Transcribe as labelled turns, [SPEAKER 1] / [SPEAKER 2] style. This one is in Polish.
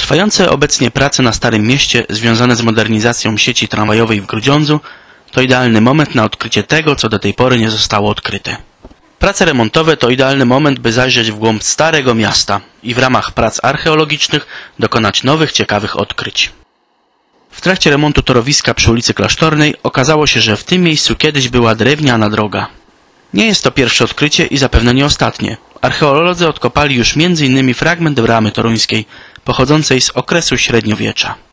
[SPEAKER 1] Trwające obecnie prace na Starym Mieście związane z modernizacją sieci tramwajowej w Grudziądzu to idealny moment na odkrycie tego, co do tej pory nie zostało odkryte. Prace remontowe to idealny moment, by zajrzeć w głąb Starego Miasta i w ramach prac archeologicznych dokonać nowych, ciekawych odkryć. W trakcie remontu torowiska przy ulicy Klasztornej okazało się, że w tym miejscu kiedyś była drewniana droga. Nie jest to pierwsze odkrycie i zapewne nie ostatnie. Archeolodzy odkopali już m.in. fragment bramy toruńskiej, pochodzącej z okresu średniowiecza.